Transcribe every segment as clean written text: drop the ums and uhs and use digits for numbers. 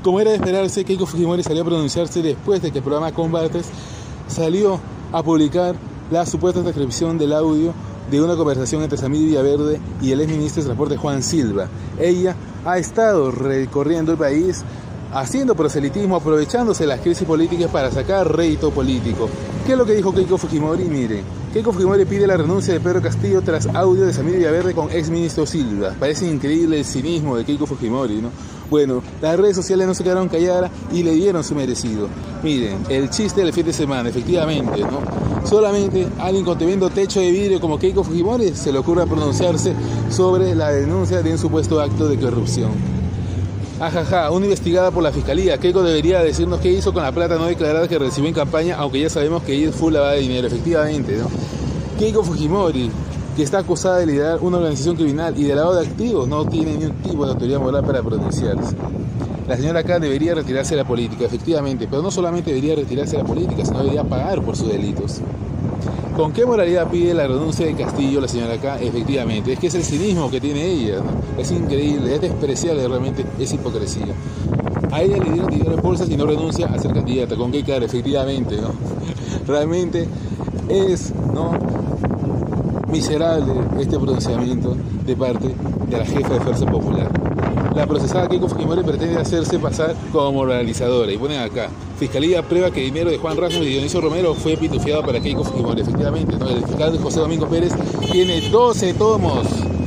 Como era de esperarse, Keiko Fujimori salió a pronunciarse después de que el programa Combates salió a publicar la supuesta transcripción del audio de una conversación entre Samir Villaverde y el exministro de Transporte Juan Silva. Ella ha estado recorriendo el país haciendo proselitismo, aprovechándose de las crisis políticas para sacar rédito político. ¿Qué es lo que dijo Keiko Fujimori? Mire, Keiko Fujimori pide la renuncia de Pedro Castillo tras audio de Samir Villaverde con exministro Silva. Parece increíble el cinismo de Keiko Fujimori, ¿no? Bueno, las redes sociales no se quedaron calladas y le dieron su merecido. Miren, el chiste del fin de semana, efectivamente, ¿no? Solamente a alguien con tremendo techo de vidrio como Keiko Fujimori se le ocurre pronunciarse sobre la denuncia de un supuesto acto de corrupción. Ajaja, una investigada por la fiscalía. Keiko debería decirnos qué hizo con la plata no declarada que recibió en campaña, aunque ya sabemos que es full lavada de dinero, efectivamente, ¿no? Keiko Fujimori, que está acusada de liderar una organización criminal y de lavado de activos, no tiene ni un tipo de autoridad moral para pronunciarse. La señora acá debería retirarse de la política, efectivamente, pero no solamente debería retirarse de la política, sino debería pagar por sus delitos. ¿Con qué moralidad pide la renuncia de Castillo la señora acá? Efectivamente, es que es el cinismo que tiene ella, ¿no? Es increíble, es despreciable, realmente es hipocresía. A ella le dieron dinero en bolsas y no renuncia a ser candidata. ¿Con qué cara? Efectivamente, ¿no? Realmente es, ¿no?, miserable este pronunciamiento de parte de la jefa de Fuerza Popular. La procesada Keiko Fujimori pretende hacerse pasar como moralizadora. Y ponen acá: Fiscalía prueba que dinero de Juan Rasmus y Dionisio Romero fue pitufiado para Keiko Fujimori. Efectivamente, ¿no? El fiscal José Domingo Pérez tiene 12 tomos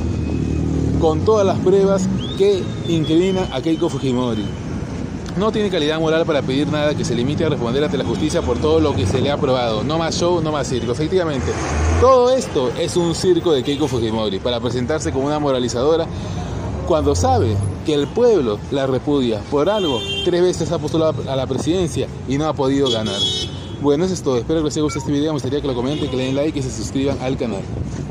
con todas las pruebas que incriminan a Keiko Fujimori. No tiene calidad moral para pedir nada que se limite a responder ante la justicia por todo lo que se le ha probado. No más show, no más circo. Efectivamente, todo esto es un circo de Keiko Fujimori para presentarse como una moralizadora cuando sabe que el pueblo la repudia. Por algo, 3 veces ha postulado a la presidencia y no ha podido ganar. Bueno, eso es todo. Espero que les haya gustado este video. Me gustaría que lo comenten, que le den like y se suscriban al canal.